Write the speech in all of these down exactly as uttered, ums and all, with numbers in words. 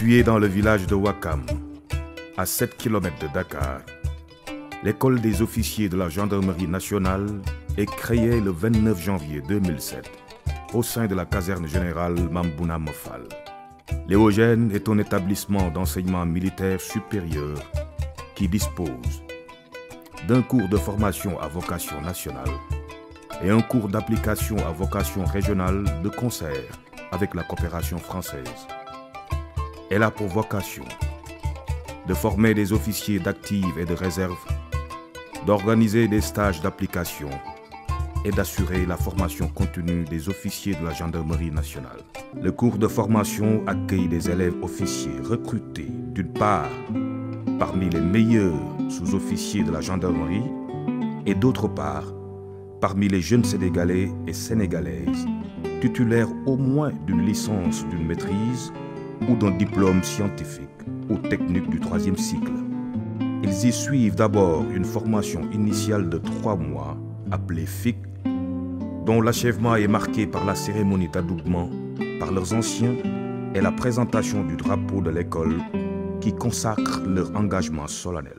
Située dans le village de Ouakam, à sept kilomètres de Dakar, l'école des officiers de la gendarmerie nationale est créée le vingt-neuf janvier deux mille sept au sein de la caserne générale Mambouna Mofal. Léogène est un établissement d'enseignement militaire supérieur qui dispose d'un cours de formation à vocation nationale et un cours d'application à vocation régionale de concert avec la coopération française. Elle a pour vocation de former des officiers d'active et de réserve, d'organiser des stages d'application et d'assurer la formation continue des officiers de la gendarmerie nationale. Le cours de formation accueille des élèves officiers recrutés d'une part parmi les meilleurs sous-officiers de la gendarmerie et d'autre part parmi les jeunes Sénégalais et Sénégalaises titulaires au moins d'une licence, d'une maîtrise ou d'un diplôme scientifique ou technique du troisième cycle. Ils y suivent d'abord une formation initiale de trois mois appelée F I C, dont l'achèvement est marqué par la cérémonie d'adoubement par leurs anciens et la présentation du drapeau de l'école qui consacre leur engagement solennel.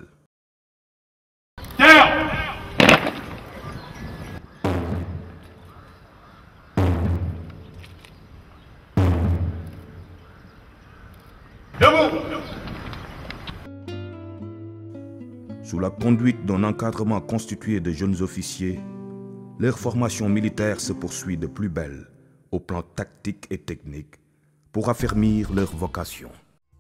Sous la conduite d'un encadrement constitué de jeunes officiers, leur formation militaire se poursuit de plus belle au plan tactique et technique pour affermir leur vocation.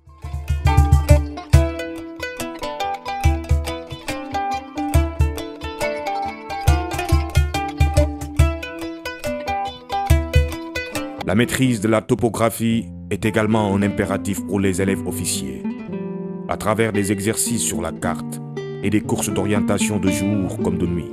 La maîtrise de la topographie est également un impératif pour les élèves officiers, à travers des exercices sur la carte et des courses d'orientation de jour comme de nuit.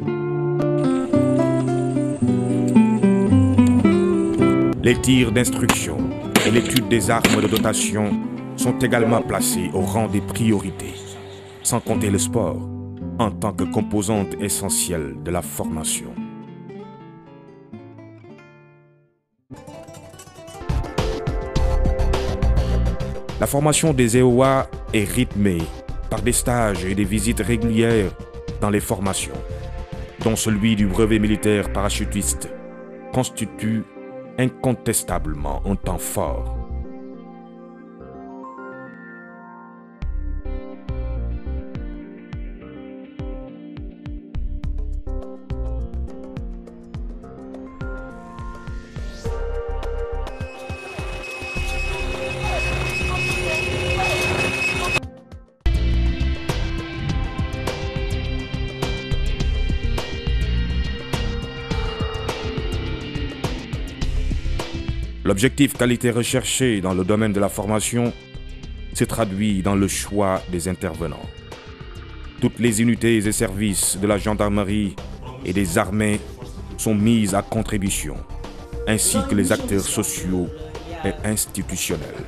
Les tirs d'instruction et l'étude des armes de dotation sont également placés au rang des priorités, sans compter le sport en tant que composante essentielle de la formation. La formation des E O A est rythmée par des stages et des visites régulières dans les formations, dont celui du brevet militaire parachutiste constitue incontestablement un temps fort. L'objectif qualité recherché dans le domaine de la formation se traduit dans le choix des intervenants. Toutes les unités et services de la gendarmerie et des armées sont mises à contribution, ainsi que les acteurs sociaux et institutionnels.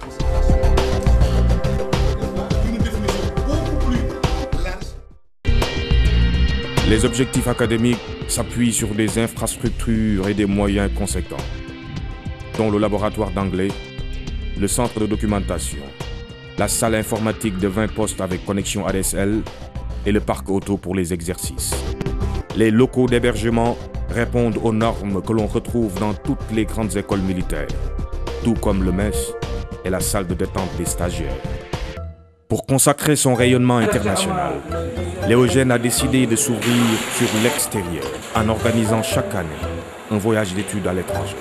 Les objectifs académiques s'appuient sur des infrastructures et des moyens conséquents, dont le laboratoire d'anglais, le centre de documentation, la salle informatique de vingt postes avec connexion A D S L et le parc auto pour les exercices. Les locaux d'hébergement répondent aux normes que l'on retrouve dans toutes les grandes écoles militaires, tout comme le mess et la salle de détente des stagiaires. Pour consacrer son rayonnement international, Léogène a décidé de s'ouvrir sur l'extérieur en organisant chaque année un voyage d'études à l'étranger.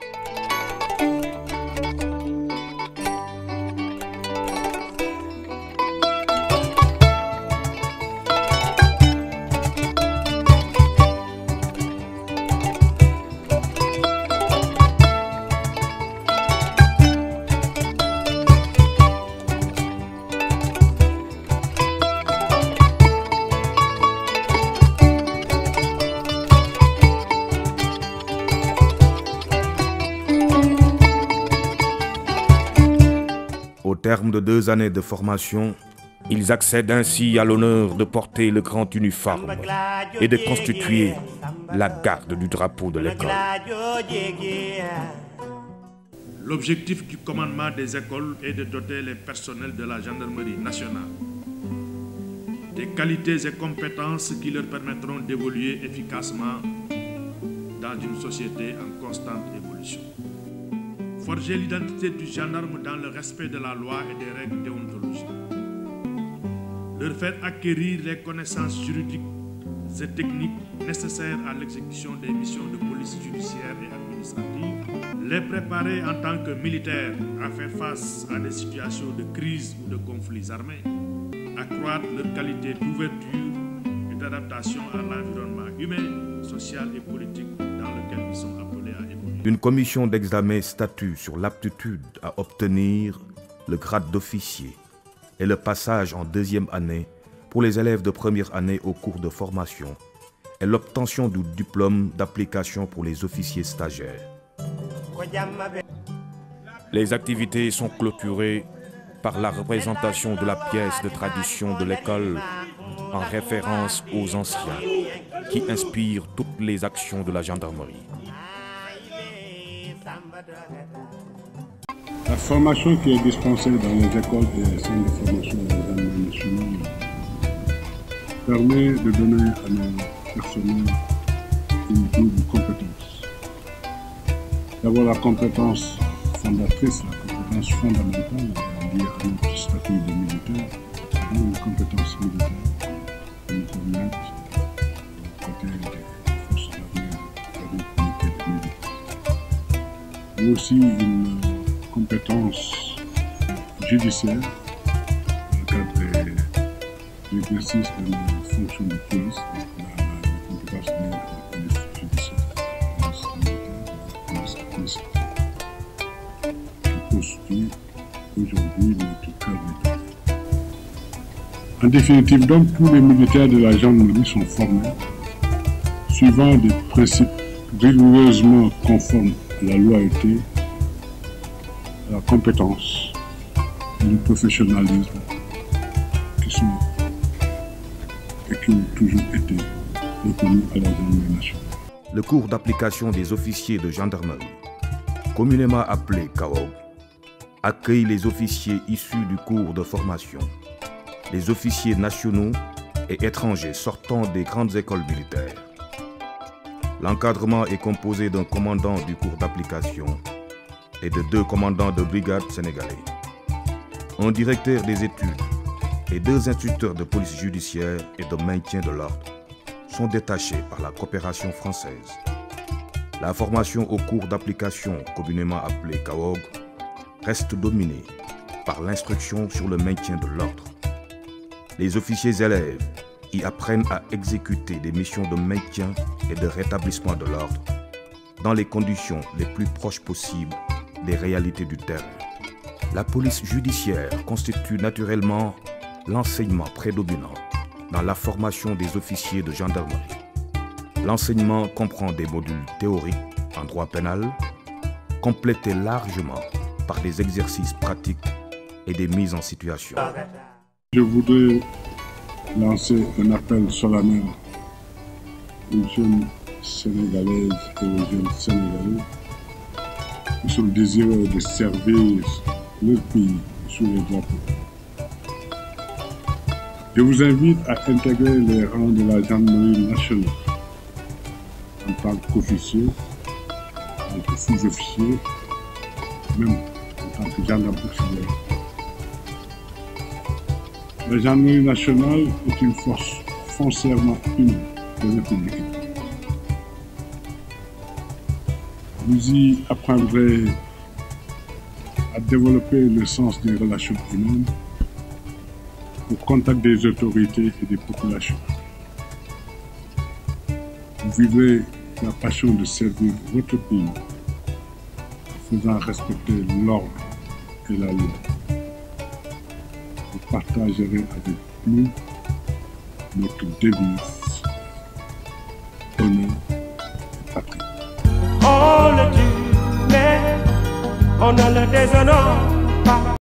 Au terme de deux années de formation, ils accèdent ainsi à l'honneur de porter le grand uniforme et de constituer la garde du drapeau de l'école. L'objectif du commandement des écoles est de doter les personnels de la gendarmerie nationale des qualités et compétences qui leur permettront d'évoluer efficacement dans une société en constante évolution. Forger l'identité du gendarme dans le respect de la loi et des règles déontologiques. Leur faire acquérir les connaissances juridiques et techniques nécessaires à l'exécution des missions de police judiciaire et administrative. Les préparer en tant que militaires à faire face à des situations de crise ou de conflits armés. Accroître leur qualité d'ouverture et d'adaptation à l'environnement humain, social et politique dans lequel ils sont appelés à évoluer. Une commission d'examen statue sur l'aptitude à obtenir le grade d'officier et le passage en deuxième année pour les élèves de première année au cours de formation et l'obtention du diplôme d'application pour les officiers stagiaires. Les activités sont clôturées par la représentation de la pièce de tradition de l'école en référence aux anciens qui inspirent toutes les actions de la gendarmerie. La formation qui est dispensée dans les écoles et les centres de formation de la gendarmerie nationale permet de donner à nos personnels une double compétence. D'abord la compétence fondatrice, la compétence fondamentale liée à notre statut de militaire, et donc les compétences militaires qui nous permettent de protéger les forces armées et de unité de militaires. Mais aussi une compétence judiciaire dans le cadre de l'exercice de nos fonctions de police, donc la compétence liée à la police judiciaire, la police militaire, la police administrative, qui constitue aujourd'hui notre cadre d'État. En définitive, donc, tous les militaires de la gendarmerie sont formés suivant des principes rigoureusement conformes à la loyauté, à la compétence et le professionnalisme qui sont et qui ont toujours été reconnus à la gendarmerie nationale. Le cours d'application des officiers de gendarmerie, communément appelé C A O G, accueille les officiers issus du cours de formation, les officiers nationaux et étrangers sortant des grandes écoles militaires. L'encadrement est composé d'un commandant du cours d'application et de deux commandants de brigade sénégalais, un directeur des études et deux instructeurs de police judiciaire et de maintien de l'ordre sont détachés par la coopération française. La formation au cours d'application, communément appelée C A O G, reste dominée par l'instruction sur le maintien de l'ordre. Les officiers élèves y apprennent à exécuter des missions de maintien et de rétablissement de l'ordre dans les conditions les plus proches possibles des réalités du terrain. La police judiciaire constitue naturellement l'enseignement prédominant dans la formation des officiers de gendarmerie. L'enseignement comprend des modules théoriques en droit pénal, complétés largement par des exercices pratiques et des mises en situation. Je voudrais lancer un appel solennel aux jeunes Sénégalaises et aux jeunes Sénégalais qui sont désireux de servir leur pays sous les drapeaux. Je vous invite à intégrer les rangs de la gendarmerie nationale en tant qu'officier, en tant que sous-officier, même en tant que gendarme auxiliaire. La gendarmerie nationale est une force foncièrement unie de la République. Vous y apprendrez à développer le sens des relations humaines au contact des autorités et des populations. Vous vivrez la passion de servir votre pays en faisant respecter l'ordre et la loi. Vous partagerez avec nous notre devise, honneur et patrie. On le dit, mais on ne le déshonore pas.